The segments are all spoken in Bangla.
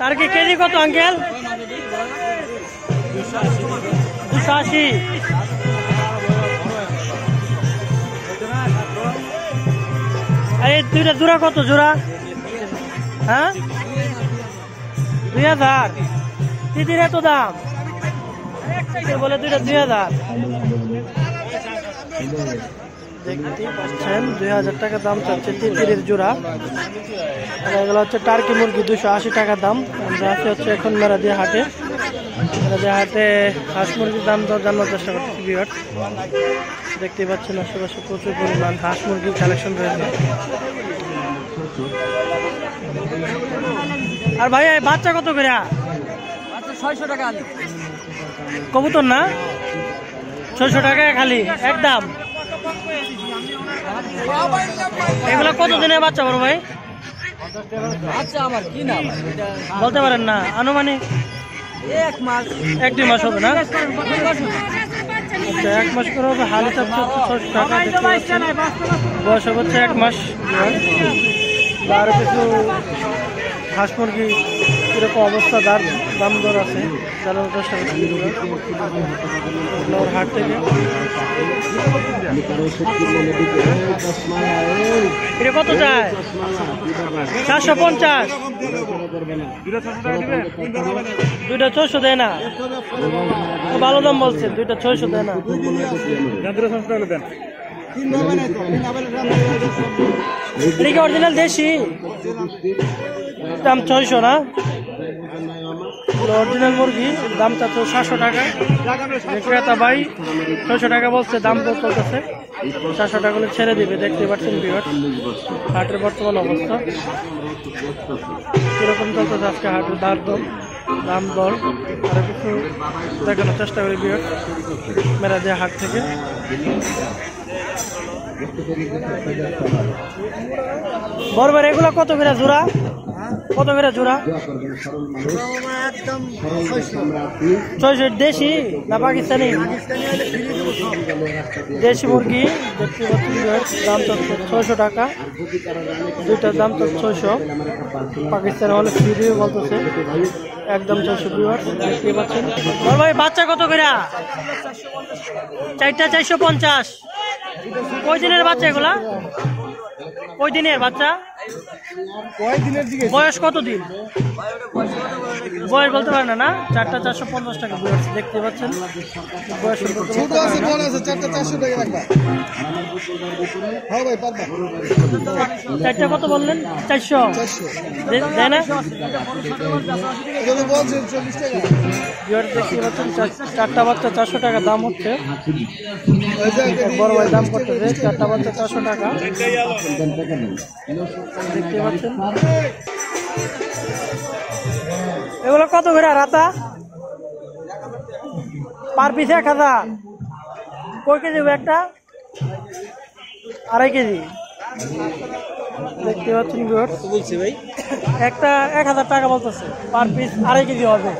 তার কি কেজি কত আঙ্কেল? 280। এই দুইটা জোড়া কত জোড়া? হ্যাঁ 2000। তিতির এত দাম বলে দুইটা 2000। দেখতে পাচ্ছেন 2000 টাকা দাম চাচ্ছে তিতিরের জোড়া। এগুলো হচ্ছে টার্কি মুরগি 280 টাকা দাম। আমরা আছি হচ্ছে এখন মেরাদিয়া হাটে। মেরাদিয়া হাটে হাঁস মুরগির দাম দর জানার চেষ্টা করতেছি ভিউয়ার্স। দেখতে পাচ্ছেন আশেপাশে প্রচুর পরিমাণ হাঁস মুরগির কালেকশন রয়েছে। আর ভাই বাচ্চা কত করে? 600 টাকা। কবুতর না 600 টাকা খালি একদম। এগুলো কত দিনের বাচ্চা বড় ভাই? আচ্ছা আমার কি না বলতে পারেন না আনুমানিক? 1 মাস 1-2 মাস হবে না? 1 মাস করে হবে। হালি চাচ্ছে 600 টাকা। বয়স হচ্ছে 1 মাস। আর কিছু হাঁস মুরগি কিরকম অবস্থা দাম দর আছে জানার চেষ্টা করছি হাট থেকে। এটা কত চায়? 450। দুইটা 600 দেয় না? ভালো দাম বলছে, দুইটা 600 দেয় না। এটা কি অরিজিনাল দেশি? দাম 600 না? অরিজিনাল মুরগি দাম চাচ্ছে 700 টাকা। ক্রেতা ভাই 600 টাকা বলছে, দাম তো চলতেছে। 700 টাকা হলে ছেড়ে দিবে। দেখতে পাচ্ছেন ভিউয়ার্স হাটের বর্তমান অবস্থা কিরকম চলতেছে আজকে হাটের দাম দর আরো কিছু দেখানোর চেষ্টা করি ভিউয়ার্স মেরাদিয়া হাট থেকে। বরবার এগুলো কত করে জোড়া? কত করে জোড়া? 600। দেশি না পাকিস্তানি? দেশি মুরগি দেখতে পাচ্ছি দাম তো 600 টাকা। দুইটার দাম তো 600। পাকিস্তানি হলে ফ্রিও বলতেছে একদম 600 ভিউয়ার্স দেখতে পাচ্ছেন। ভাই বাচ্চা কত করে? 4টা 450। কয় দিনের বাচ্চা এগুলা? কয় দিনের বাচ্চা? বয়স কত দিন? বয়স বলতে পারে না? 4টা 450 টাকা দেখতে পাচ্ছেন। বয়স চারটা কত বললেন? 400 দেয় না? দেখতে পাচ্ছেন 4টা বাচ্চা 400 টাকা দাম হচ্ছে। বড় ভাই দাম করতেছে 4টা বাচ্চা 400 টাকা দেখতে পাচ্ছেন। এগুলো কত করে রাতা? Per piece 1000। কয় কেজি একটা? 2.5 কেজি দেখতে পাচ্ছেন বলছি ভাই। একটা 1000 টাকা বলতেছে, পার পিস 2.5 কেজি হবে।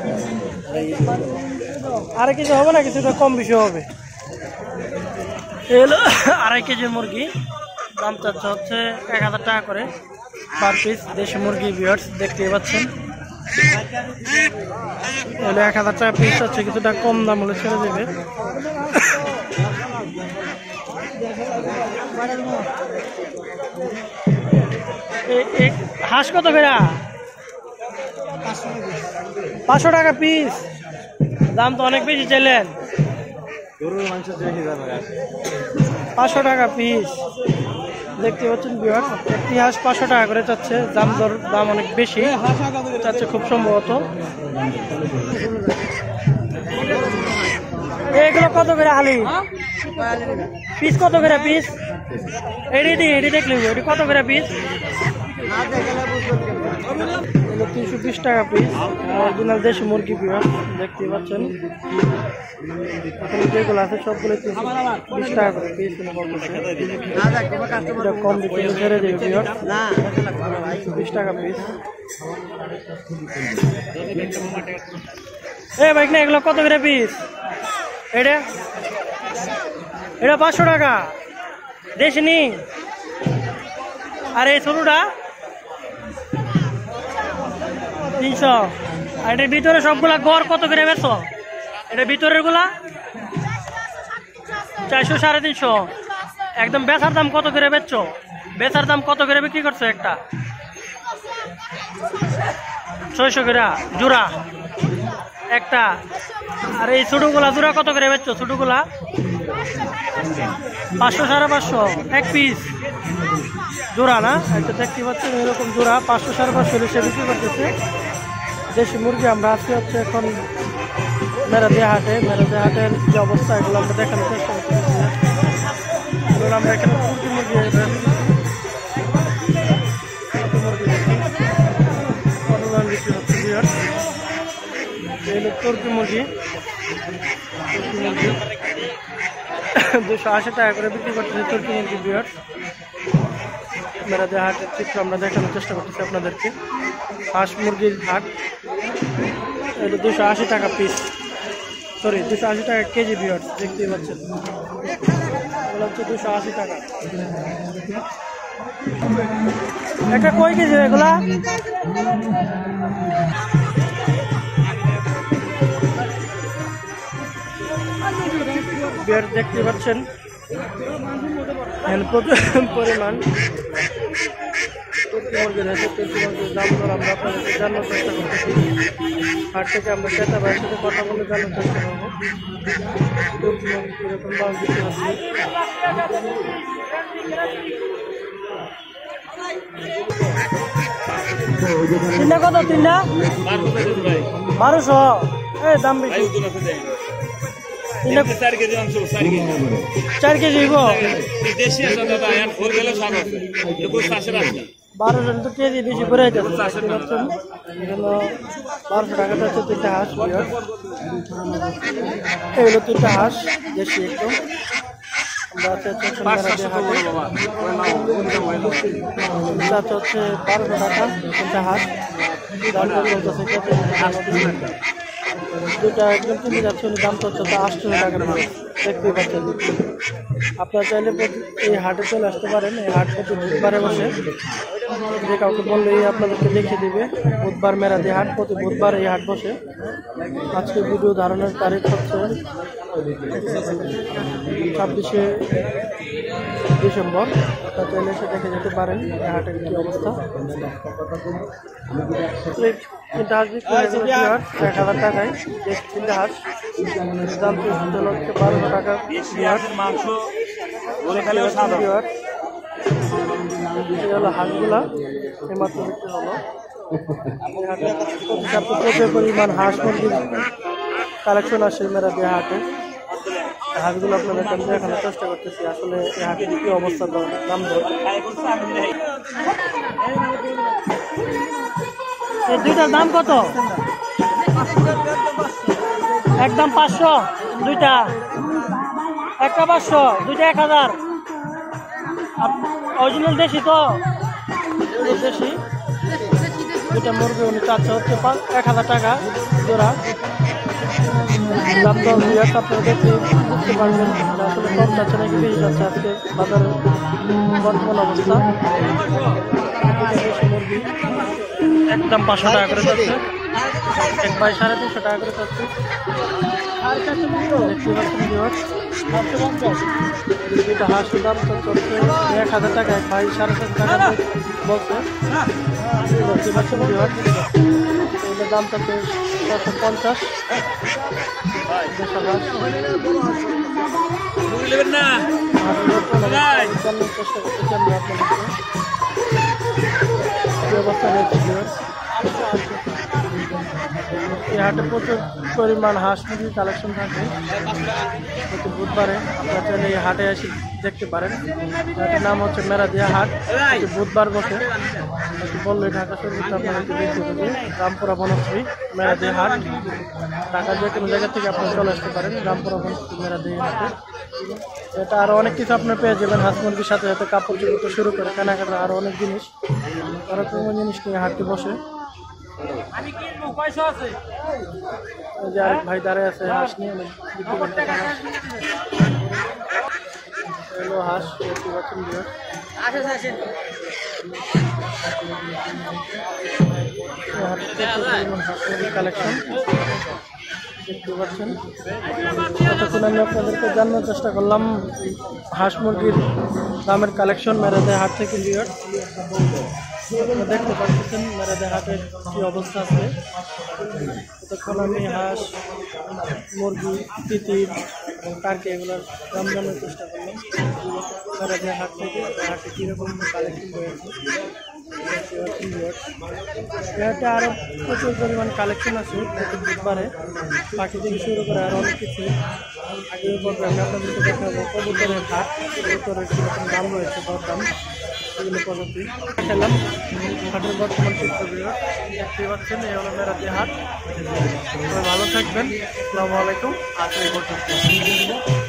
2.5 কেজি হবে না, কিছুটা কম বেশি হবে। এগুলো 2.5 কেজির মুরগি দাম চাচ্ছে হচ্ছে 1000 টাকা করে পার পিস। দেশি মুরগি ভিউয়ার্স দেখতে পাচ্ছেন। এগুলো 1000 টাকা পিস হচ্ছে, কিছুটা কম দাম হলে ছেড়ে দেবে। হাঁস কত করে? 500 টাকা পিস। দাম তো অনেক বেশি চাইলেন। 500 টাকা পিস দেখতে পাচ্ছেন ভিউয়ার্স। একটি হাঁস 500 টাকা করে চাচ্ছে। দাম অনেক বেশি চাচ্ছে খুব সম্ভবত। এগুলো কত করে হালি? পিস কত করে পিস? এটি দেখলি এটি কত করে পিস? 320 টাকা পিস। অরিজিনাল দেশি মুরগি ভিউয়ার্স দেখতে পাচ্ছেন। যেগুলো আছে সবগুলো 320 টাকা করে পিস। কম দিতে ছেড়ে দেবে ভিউয়ার্স। 20 টাকা পিস। ভাই না এগুলো কত করে পিস? এটা 500 টাকা দেশি নি। আর এই ছোটটা 300। আর এটার ভিতরে সবগুলা গড় কত করে বেচো? এটা ভিতরের গুলা 400 350। একদম বেচার দাম কত করে বেচছো? বেচার দাম কত করে বিক্রি করছো একটা? 600 করে জোড়া একটা। আর এই ছোটগুলা জোড়া কত করে বেচছো? ছোটগুলা 500 550 এক পিস জোড়া না? এটা দেখতে পাচ্ছেন এরকম জোড়া 500 550 সে বিক্রি করতেছে। দেশি মুরগি আমরা আছি হচ্ছে এখন মেরাদিয়া হাটে। মেরাদিয়া হাটের যে অবস্থা এগুলো আমরা দেখানোর চেষ্টা করতেছি। এগুলো আমরা এখানে তুর্কি মুরগি বিক্রি হচ্ছে। তুর্কি মুরগি 280 টাকা করে বিক্রি করতেছে তুর্কি মুরগি বিয়ার। মেরাদিয়া হাটের চিত্র আমরা দেখানোর চেষ্টা করতেছি আপনাদেরকে। হাঁস মুরগির হাট, এটা 280 টাকা পিস, সরি 280 টাকা কেজি বিয়ার। দেখতেই পাচ্ছেন এগুলো হচ্ছে 280 টাকা। এটা কয় কেজি এগুলা? বিয়ার দেখতে পাচ্ছেন প্রচুর পরিমাণ তুর্কি মুরগির আছে। তুর্কি মুরগির দাম দর আমরা আপনাদেরকে জানার চেষ্টা করতেছি। হাট থেকে আমরা ক্রেতা ভাইয়ের সাথে কথা বলে জানার চেষ্টা করবো তুর্কি মুরগি কীরকম দাম বিক্রি হচ্ছে। তিনটা কত? তিনটা 1200। এই দাম বেশি। 4 কেজি 1200 তো কেজি বেশি করে যাচ্ছে। 1200 টাকাটা হচ্ছে 3টা হাঁস। এগুলো 3টা হাঁস দেশি একটু। আমরা হচ্ছে 1200 টাকা 3টা হাঁস। দুটা একদম কিনে যাচ্ছে, দাম তো হচ্ছে 800 টাকা। দেখতেই পাচ্ছেন। আপনারা চাইলে এই হাটে চলে আসতে পারেন। এই হাট প্রতি বুধবারে বসে, যে কাউকে বললেই আপনাদেরকে লিখে দিবে। বুধবার মেরাদিয়া হাট, প্রতি বুধবার এই হাট বসে। আজকে ভিডিও ধারণের তারিখ হচ্ছে 26শে ডিসেম্বর। আপনারা চাইলে এসে দেখে যেতে পারেন এই হাটের কি অবস্থা। 3টা হাঁস বিক্রি হয়ে গেল 1000 টাকায়। 3টা হাঁস দাম হচ্ছে 1200 টাকা। হলো হাঁসগুলা এইমাত্র বিক্রি হলো। প্রচুর পরিমাণ হাঁস মুরগির কালেকশন আসে মেরাদিয়া হাটে। হাঁসগুলো আপনাদের দেখানোর চেষ্টা করতেছি আসলে এই হাটের কি অবস্থা, দাম দর। এই দুইটার দাম কত? একদম 500 দুইটা, একটা 500, দুইটা 1000। অরিজিনাল দেশি তো? দেশি। দুইটা মুরগি উনি চাচ্ছে হচ্ছে 1000 টাকা জোড়া। দাম দর আপনারা দেখে বুঝতে পারবেন আসলে কম যাচ্ছে নাকি বেশি যাচ্ছে আজকে বাজারের বর্তমান অবস্থা। মুরগি একদম 500 টাকা করে যাচ্ছে, এক ভাই 350 টাকা করে যাচ্ছে। দুইটা হাঁসের দাম চলছে 1000 টাকা, এক ভাই 750 টাকা বলছে। দেখতে পাচ্ছেন এটার দাম চলছে 650। চেষ্টা করতেছি আমরা আপনাদেরকে অবস্থা রয়েছে। এই হাটে প্রচুর পরিমাণ হাঁস মুরগির কালেকশন থাকে প্রতি বুধবারে। আপনারা চাইলে এই হাটে এসে দেখতে পারেন। হাটের নাম হচ্ছে মেরাদিয়া হাট, বুধবার বসে। বললে ঢাকা শহরে আপনাদেরকে দেখতে দেবে। রামপুরা বনশ্রী মেরাদিয়া হাট। ঢাকার যে কোনো জায়গা থেকে আপনারা চলে আসতে পারেন রামপুরা বনশ্রী মেরাদিয়া হাটে। এটা আরও অনেক কিছু আপনার পেয়ে যাবেন হাঁস মুরগির সাথে সাথে কাপড় চোপড় শুরু করে কেনাকাটা আরও অনেক জিনিস, অনেক রকমের জিনিস নিয়ে হাটটি বসে। যে আরেক ভাই দাঁড়ায় আছে হাঁস নিয়ে বিক্রি করতে। হাঁস দেখতে পাচ্ছেন। কালেকশন দেখতে পাচ্ছেন। ততক্ষণ আমি আপনাদেরকে জানানোর চেষ্টা করলাম হাঁস মুরগির দামের কালেকশন মেরাদে হাট থেকে। দেখতে পাচ্ছেন মেরাদে হাটের কি অবস্থা আছে। ততক্ষণ আমি হাঁস মুরগি তিতির এবং টার্কি এগুলোর দাম জানার চেষ্টা করলাম মেরাদে হাট থেকে। হাটে কীরকম কালেকশন রয়েছে হাটে আরও প্রচুর পরিমাণ কালেকশন আছে প্রতি বুধবারে, পাখি থেকে শুরু করে আরও অনেক কিছু। আগের পর্বে আমি আপনাদেরকে দেখাবো কবুতরের হাট, কবুতরের কীরকম দাম রয়েছে দরদাম এগুলো প্রজাতি খেলাম। হাটের বর্তমান চিত্র দেখতে পাচ্ছেন এই হলো মেরাদি হাট। ভালো থাকবেন, আসসালামু আলাইকুম। আজ এই পর্যন্ত।